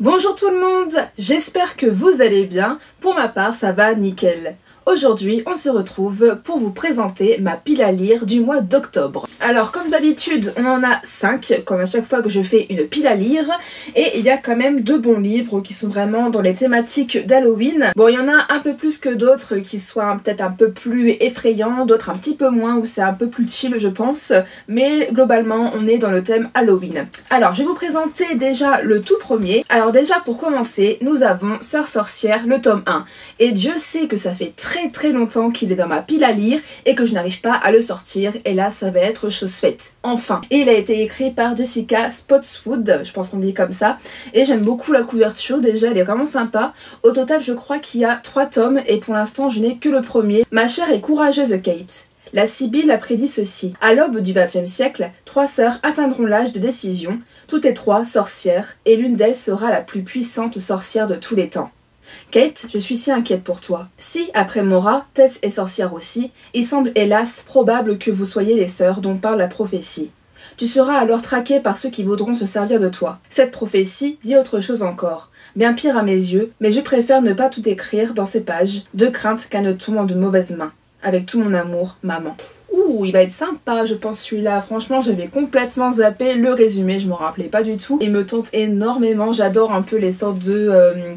Bonjour tout le monde, j'espère que vous allez bien. Pour ma part, ça va nickel. Aujourd'hui, on se retrouve pour vous présenter ma pile à lire du mois d'octobre. Alors, comme d'habitude, on en a 5, comme à chaque fois que je fais une pile à lire. Et il y a quand même 2 bons livres qui sont vraiment dans les thématiques d'Halloween. Bon, il y en a un peu plus que d'autres qui soient peut-être un peu plus effrayants, d'autres un petit peu moins, où c'est un peu plus chill, je pense. Mais globalement, on est dans le thème Halloween. Alors, je vais vous présenter déjà le tout premier. Alors déjà, pour commencer, nous avons Sœur Sorcière, le tome 1. Et Dieu sait que ça fait très longtemps qu'il est dans ma pile à lire et que je n'arrive pas à le sortir, et là ça va être chose faite, enfin. Et il a été écrit par Jessica Spotswood, je pense qu'on dit comme ça, et j'aime beaucoup la couverture, déjà elle est vraiment sympa. Au total je crois qu'il y a 3 tomes et pour l'instant je n'ai que le premier. Ma chère et courageuse Kate. La Sibylle a prédit ceci. À l'aube du XXe siècle, 3 sœurs atteindront l'âge de décision, toutes les 3 sorcières, et l'une d'elles sera la plus puissante sorcière de tous les temps. Kate, je suis si inquiète pour toi. Si, après Maura, Tess est sorcière aussi, il semble hélas probable que vous soyez les sœurs dont parle la prophétie. Tu seras alors traquée par ceux qui voudront se servir de toi. Cette prophétie dit autre chose encore, bien pire à mes yeux, mais je préfère ne pas tout écrire dans ces pages, de crainte qu'elle ne tombe en de mauvaises mains. Avec tout mon amour, maman. Ouh, il va être sympa, je pense, celui-là. Franchement, j'avais complètement zappé le résumé, je me rappelais pas du tout. Il me tente énormément, j'adore un peu les sortes de...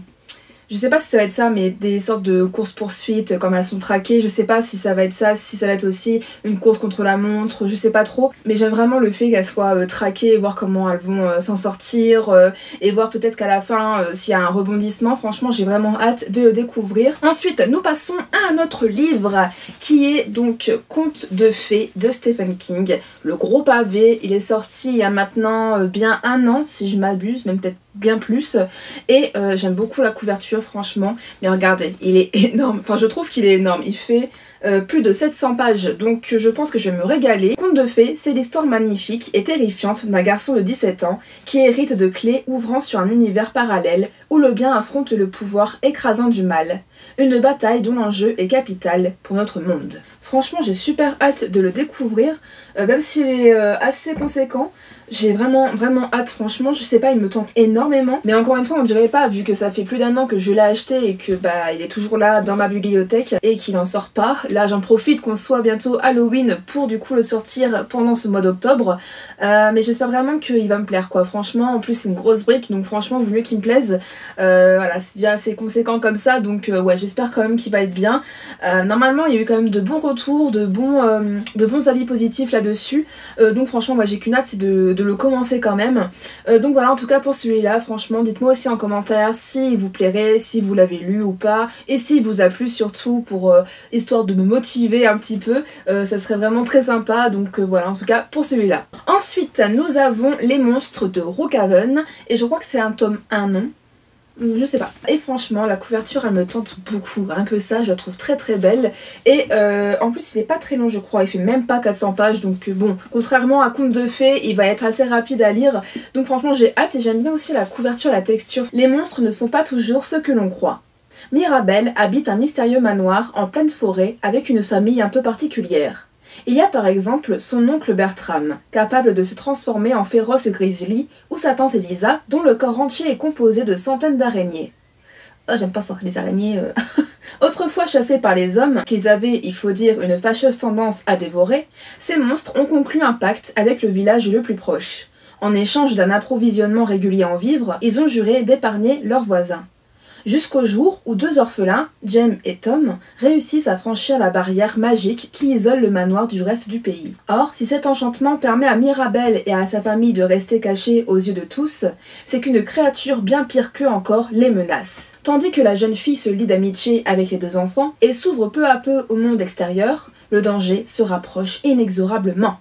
Je sais pas si ça va être ça, mais des sortes de courses-poursuites, comme elles sont traquées, je sais pas si ça va être ça, si ça va être aussi une course contre la montre, je sais pas trop. Mais j'aime vraiment le fait qu'elles soient traquées, voir comment elles vont s'en sortir, et voir peut-être qu'à la fin, s'il y a un rebondissement. Franchement, j'ai vraiment hâte de le découvrir. Ensuite, nous passons à un autre livre, qui est donc Contes de fées de Stephen King. Le gros pavé, il est sorti il y a maintenant bien 1 an, si je m'abuse, même peut-être bien plus, et j'aime beaucoup la couverture franchement, mais regardez, il est énorme, enfin je trouve qu'il est énorme, il fait plus de 700 pages, donc je pense que je vais me régaler. Conte de fées, c'est l'histoire magnifique et terrifiante d'un garçon de 17 ans qui hérite de clés ouvrant sur un univers parallèle où le bien affronte le pouvoir écrasant du mal. Une bataille dont l'enjeu est capital pour notre monde. Franchement, j'ai super hâte de le découvrir, même s'il est assez conséquent. J'ai vraiment hâte, franchement, je sais pas, il me tente énormément. Mais encore une fois, on dirait pas, vu que ça fait plus d'1 an que je l'ai acheté et que bah il est toujours là dans ma bibliothèque et qu'il en sort pas. Là, j'en profite qu'on soit bientôt Halloween pour du coup le sortir pendant ce mois d'octobre. Mais j'espère vraiment qu'il va me plaire, quoi. Franchement, en plus c'est une grosse brique, donc franchement, vaut mieux qu'il me plaise. Voilà, c'est déjà assez conséquent comme ça, donc ouais, j'espère quand même qu'il va être bien. Normalement, il y a eu quand même de bons retours, de bons avis positifs là-dessus. Donc franchement, moi j'ai qu'une hâte, c'est de le commencer quand même. Donc voilà, en tout cas pour celui-là, franchement, dites-moi aussi en commentaire s'il vous plairait, si vous l'avez lu ou pas, et s'il vous a plu surtout, pour histoire de me motiver un petit peu, ça serait vraiment très sympa. Donc voilà, en tout cas pour celui-là. Ensuite, nous avons Les Monstres de Rookhaven, et je crois que c'est un tome 1, non ? Je sais pas. Et franchement, la couverture, elle me tente beaucoup. Rien que ça, je la trouve très belle. Et en plus, il est pas très long, je crois. Il fait même pas 400 pages. Donc bon, contrairement à Contes de fées, il va être assez rapide à lire. Donc franchement, j'ai hâte, et j'aime bien aussi la couverture, la texture. Les monstres ne sont pas toujours ce que l'on croit. Mirabelle habite un mystérieux manoir en pleine forêt avec une famille un peu particulière. Il y a par exemple son oncle Bertram, capable de se transformer en féroce grizzly, ou sa tante Elisa, dont le corps entier est composé de centaines d'araignées. Oh, j'aime pas ça, les araignées. Autrefois chassés par les hommes, qu'ils avaient, il faut dire, une fâcheuse tendance à dévorer, ces monstres ont conclu un pacte avec le village le plus proche. En échange d'un approvisionnement régulier en vivres, ils ont juré d'épargner leurs voisins. Jusqu'au jour où 2 orphelins, Jem et Tom, réussissent à franchir la barrière magique qui isole le manoir du reste du pays. Or, si cet enchantement permet à Mirabelle et à sa famille de rester cachés aux yeux de tous, c'est qu'une créature bien pire qu'eux encore les menace. Tandis que la jeune fille se lie d'amitié avec les 2 enfants et s'ouvre peu à peu au monde extérieur, le danger se rapproche inexorablement.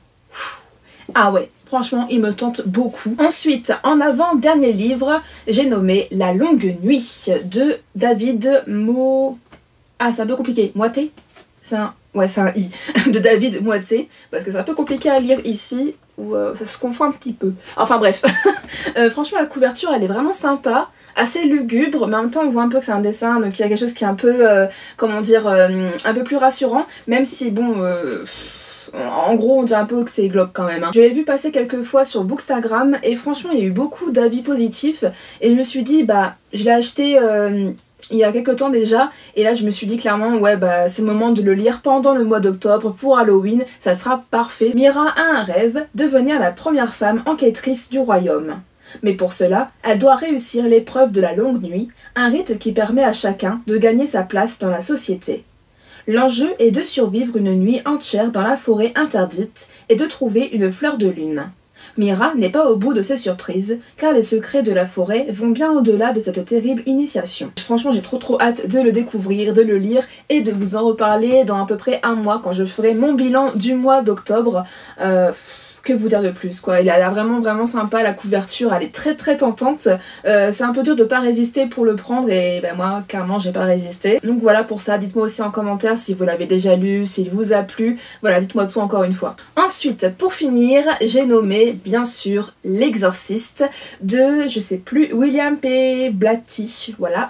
Ah ouais, franchement, il me tente beaucoup. Ensuite, en avant-dernier livre, j'ai nommé La Longue Nuit de David Ah, c'est un peu compliqué. Moité ? Ouais, c'est un I. De David Moité, parce que c'est un peu compliqué à lire ici, ou ça se confond un petit peu. Enfin bref. Franchement, la couverture, elle est vraiment sympa, assez lugubre, mais en même temps, on voit un peu que c'est un dessin, donc il y a quelque chose qui est un peu, comment dire, un peu plus rassurant, même si, bon... En gros, on dirait un peu que c'est glauque quand même. Hein. Je l'ai vu passer quelques fois sur Bookstagram et franchement, il y a eu beaucoup d'avis positifs. Et je me suis dit, bah, je l'ai acheté il y a quelques temps déjà. Et là, je me suis dit clairement, ouais, bah, c'est le moment de le lire pendant le mois d'octobre pour Halloween. Ça sera parfait. Mira a un rêve, devenir la première femme enquêtrice du royaume. Mais pour cela, elle doit réussir l'épreuve de la longue nuit, un rite qui permet à chacun de gagner sa place dans la société. L'enjeu est de survivre une nuit entière dans la forêt interdite et de trouver une fleur de lune. Mira n'est pas au bout de ses surprises, car les secrets de la forêt vont bien au-delà de cette terrible initiation. Franchement, j'ai trop hâte de le découvrir, de le lire et de vous en reparler dans à peu près un mois quand je ferai mon bilan du mois d'octobre. Que vous dire de plus quoi, il a l'air vraiment sympa, la couverture elle est très tentante, c'est un peu dur de pas résister pour le prendre et ben moi clairement j'ai pas résisté. Donc voilà pour ça, dites-moi aussi en commentaire si vous l'avez déjà lu, s'il vous a plu, voilà dites-moi tout encore une fois. Ensuite pour finir j'ai nommé bien sûr L'Exorciste de je sais plus William P. Blatty, voilà.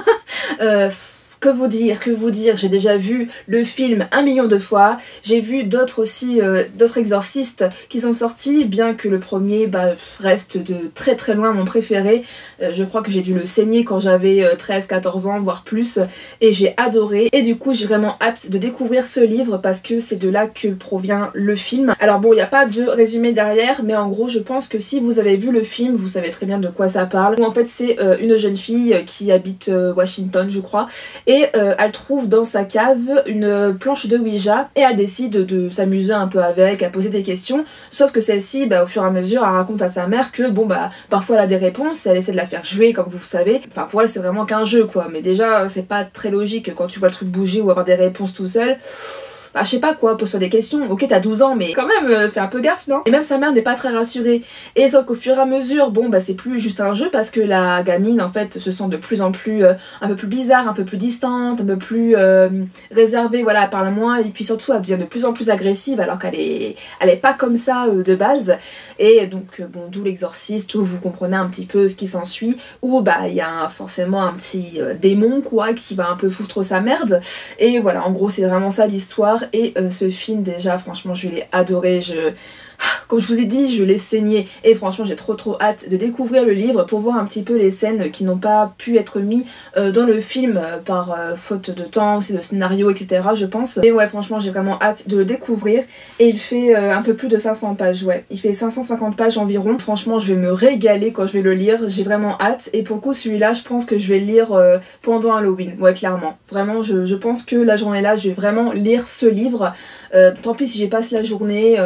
Que vous dire, j'ai déjà vu le film 1 million de fois, j'ai vu d'autres aussi, d'autres exorcistes qui sont sortis, bien que le premier reste de très loin mon préféré. Je crois que j'ai dû le saigner quand j'avais 13-14 ans, voire plus, et j'ai adoré. Et du coup j'ai vraiment hâte de découvrir ce livre parce que c'est de là que provient le film. Alors bon, il n'y a pas de résumé derrière, mais en gros je pense que si vous avez vu le film, vous savez très bien de quoi ça parle. Où en fait c'est une jeune fille qui habite Washington je crois, et elle trouve dans sa cave une planche de Ouija et elle décide de s'amuser un peu avec, à poser des questions, sauf que celle-ci au fur et à mesure elle raconte à sa mère que bon parfois elle a des réponses, elle essaie de la faire jouer comme vous savez, enfin pour elle c'est vraiment qu'un jeu quoi, mais déjà c'est pas très logique quand tu vois le truc bouger ou avoir des réponses tout seul. Je sais pas quoi, pose-toi des questions, ok t'as 12 ans mais quand même fais un peu gaffe non? Et même sa mère n'est pas très rassurée, et sauf qu'au fur et à mesure, bon c'est plus juste un jeu parce que la gamine en fait se sent de plus en plus un peu plus bizarre, un peu plus distante, un peu plus réservée, voilà elle parle moins et puis surtout elle devient de plus en plus agressive alors qu'elle est pas comme ça de base, et donc bon d'où l'exorciste où vous comprenez un petit peu ce qui s'ensuit, où il y a forcément un petit démon quoi qui va un peu foutre sa merde, et voilà en gros c'est vraiment ça l'histoire. Et ce film déjà franchement je l'ai adoré, comme je vous ai dit, je l'ai saigné et franchement j'ai trop hâte de découvrir le livre pour voir un petit peu les scènes qui n'ont pas pu être mises dans le film par faute de temps, c'est le scénario etc je pense. Et ouais franchement j'ai vraiment hâte de le découvrir, et il fait un peu plus de 500 pages, ouais il fait 550 pages environ. Franchement je vais me régaler quand je vais le lire, j'ai vraiment hâte, et pour le coup celui-là je pense que je vais le lire pendant Halloween, ouais clairement. Vraiment je pense que la journée là je vais vraiment lire ce livre, tant pis si j'y passe la journée,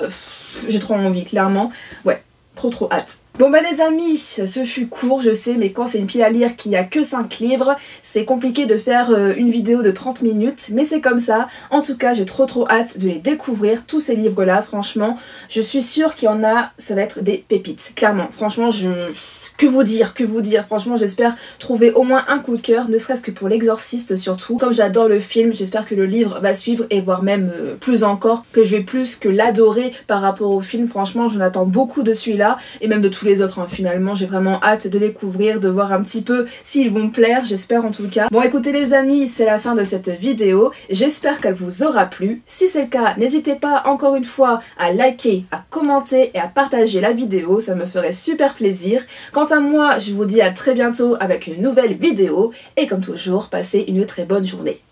j'ai trop envie, clairement. Ouais, trop hâte. Bon les amis, ce fut court, je sais, mais quand c'est une pile à lire qui a que 5 livres, c'est compliqué de faire une vidéo de 30 minutes, mais c'est comme ça. En tout cas, j'ai trop hâte de les découvrir, tous ces livres-là, franchement. Je suis sûre qu'il y en a, ça va être des pépites, clairement. Franchement, que vous dire, franchement j'espère trouver au moins un coup de cœur, ne serait-ce que pour L'Exorciste surtout. Comme j'adore le film, j'espère que le livre va suivre, et voire même plus encore, que je vais plus que l'adorer par rapport au film. Franchement j'en attends beaucoup de celui-là, et même de tous les autres finalement. J'ai vraiment hâte de découvrir, de voir un petit peu s'ils vont me plaire, j'espère en tout cas. Bon écoutez les amis, c'est la fin de cette vidéo, j'espère qu'elle vous aura plu. Si c'est le cas, n'hésitez pas encore une fois à liker, à commenter et à partager la vidéo, ça me ferait super plaisir. Quant à moi, je vous dis à très bientôt avec une nouvelle vidéo, et comme toujours, passez une très bonne journée.